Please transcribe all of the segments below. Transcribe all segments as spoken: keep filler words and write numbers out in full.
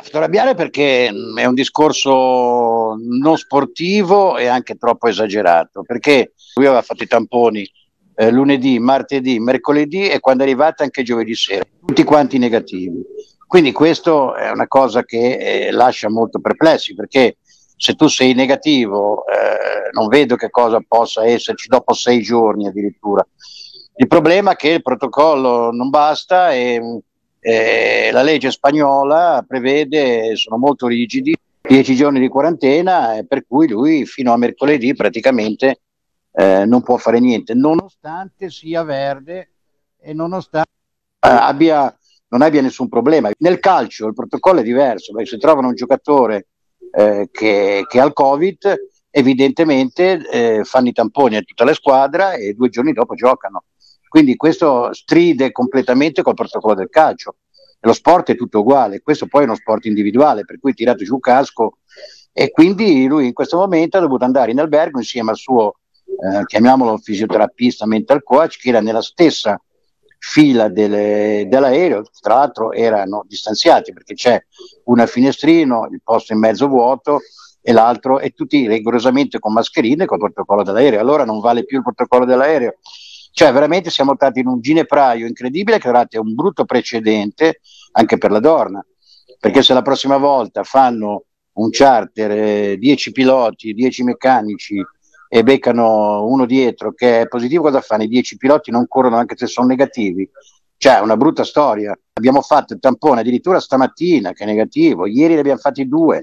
Sto arrabbiare perché mh, è un discorso non sportivo e anche troppo esagerato, perché lui aveva fatto i tamponi eh, lunedì, martedì, mercoledì e quando è arrivata anche giovedì sera, tutti quanti negativi. Quindi questo è una cosa che eh, lascia molto perplessi, perché se tu sei negativo eh, non vedo che cosa possa esserci dopo sei giorni addirittura. Il problema è che il protocollo non basta e eh, la legge spagnola prevede, sono molto rigidi, dieci giorni di quarantena, eh, per cui lui fino a mercoledì praticamente eh, non può fare niente, nonostante sia verde e nonostante eh, abbia, non abbia nessun problema. Nel calcio il protocollo è diverso, perché se trovano un giocatore eh, che, che ha il Covid, evidentemente eh, fanno i tamponi a tutta la squadra e due giorni dopo giocano. Quindi questo stride completamente col protocollo del calcio. Lo sport è tutto uguale, questo poi è uno sport individuale, per cui tirato giù casco e quindi lui in questo momento ha dovuto andare in albergo insieme al suo, eh, chiamiamolo fisioterapista, mental coach, che era nella stessa fila delle, dell'aereo, tra l'altro erano distanziati perché c'è una finestrino, il posto in mezzo vuoto e l'altro e tutti rigorosamente con mascherine col protocollo dell'aereo. Allora non vale più il protocollo dell'aereo. Cioè veramente siamo stati in un ginepraio incredibile che è un brutto precedente anche per la Dorna, perché se la prossima volta fanno un charter, dieci piloti, dieci meccanici e beccano uno dietro che è positivo, cosa fanno? I dieci piloti non corrono anche se sono negativi. Cioè è una brutta storia. Abbiamo fatto il tampone addirittura stamattina che è negativo, ieri ne abbiamo fatti due.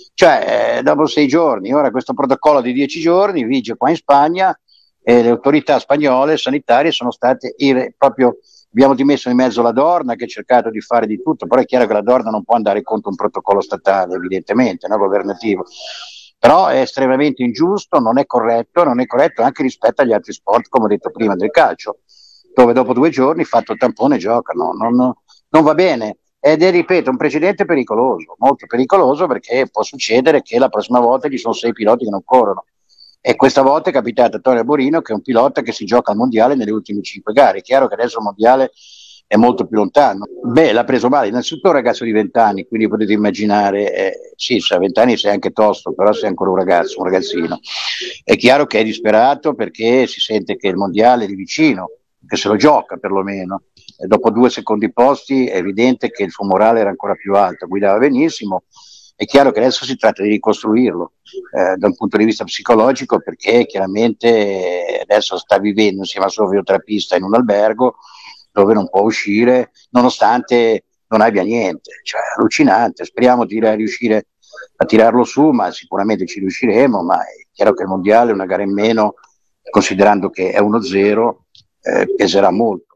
Cioè eh, dopo sei giorni, ora questo protocollo di dieci giorni vige qua in Spagna e le autorità spagnole sanitarie sono state ir- proprio, abbiamo dimesso in mezzo la Dorna che ha cercato di fare di tutto, però è chiaro che la Dorna non può andare contro un protocollo statale evidentemente, no, governativo, però è estremamente ingiusto, non è corretto, non è corretto anche rispetto agli altri sport come ho detto prima del calcio, dove dopo due giorni fatto il tampone giocano, non, non va bene. Ed è, ripeto, un precedente pericoloso, molto pericoloso perché può succedere che la prossima volta ci sono sei piloti che non corrono. E questa volta è capitato a Antonio Borino, che è un pilota che si gioca al mondiale nelle ultime cinque gare. È chiaro che adesso il mondiale è molto più lontano. Beh, l'ha preso male, innanzitutto un ragazzo di venti anni, quindi potete immaginare, eh, sì, se a venti anni sei anche tosto, però sei ancora un ragazzo, un ragazzino. È chiaro che è disperato perché si sente che il mondiale è di vicino, che se lo gioca perlomeno. E dopo due secondi posti è evidente che il suo morale era ancora più alto, guidava benissimo. È chiaro che adesso si tratta di ricostruirlo eh, da un punto di vista psicologico, perché chiaramente adesso sta vivendo insieme al suo fisioterapista in un albergo dove non può uscire nonostante non abbia niente, cioè allucinante. Speriamo di riuscire a tirarlo su, ma sicuramente ci riusciremo, ma è chiaro che il mondiale è una gara in meno, considerando che è uno zero, eh, peserà molto.